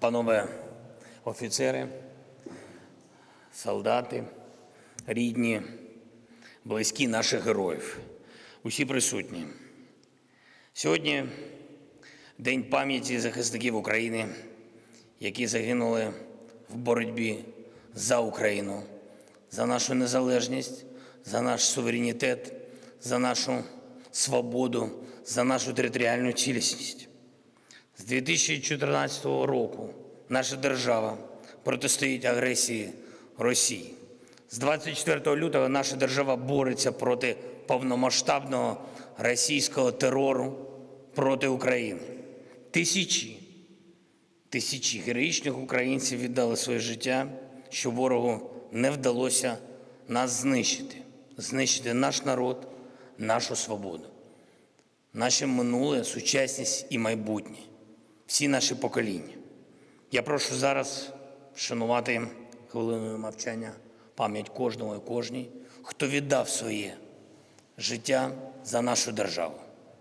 Панове офіцери, солдати, рідні, близькі наших героїв, усі присутні. Сьогодні День пам'яті захисників України, які загинули в боротьбі за Україну, за нашу незалежність, за наш суверенітет, за нашу свободу, за нашу територіальну цілісність. З 2014 року наша держава протистоїть агресії Росії. З 24 лютого наша держава бореться проти повномасштабного російського терору проти України. Тисячі героїчних українців віддали своє життя, щоб ворогу не вдалося нас знищити наш народ, нашу свободу, наше минуле, сучасність і майбутнє, всі наші покоління. Я прошу зараз вшанувати хвилиною мовчання пам'ять кожного і кожній, хто віддав своє життя за нашу державу.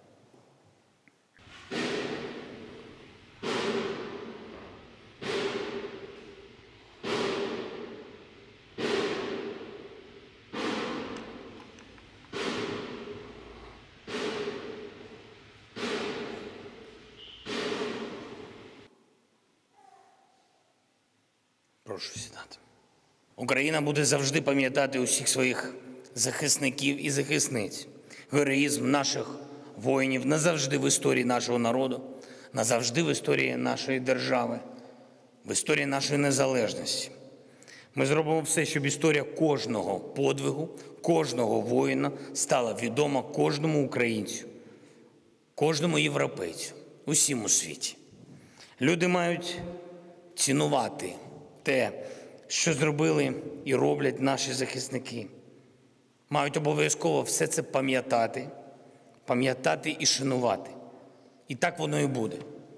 Прошу сідати. Україна буде завжди пам'ятати усіх своїх захисників і захисниць. Героїзм наших воїнів назавжди в історії нашого народу, назавжди в історії нашої держави, в історії нашої незалежності. Ми зробимо все, щоб історія кожного подвигу, кожного воїна стала відома кожному українцю, кожному європейцю, усім у світі. Люди мають цінувати те, що зробили і роблять наші захисники. Мають обов'язково все це пам'ятати і шанувати. І так воно і буде.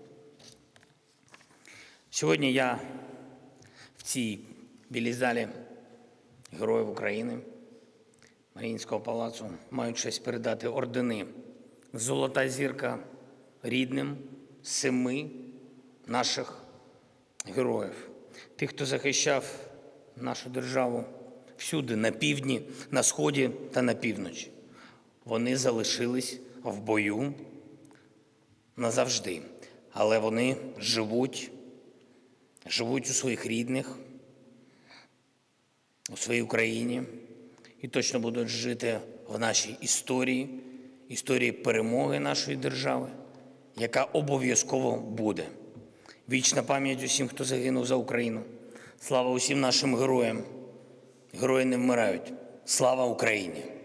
Сьогодні я в цій білій залі Героїв України, Маріїнського палацу, маю честь передати ордени «Золота зірка» рідним 7 наших героїв. Тих, хто захищав нашу державу всюди, на півдні, на сході та на півночі. Вони залишились в бою назавжди, але вони живуть у своїх рідних, у своїй Україні і точно будуть жити в нашій історії перемоги нашої держави, яка обов'язково буде. Вічна пам'ять усім, хто загинув за Україну. Слава усім нашим героям. Герої не вмирають. Слава Україні!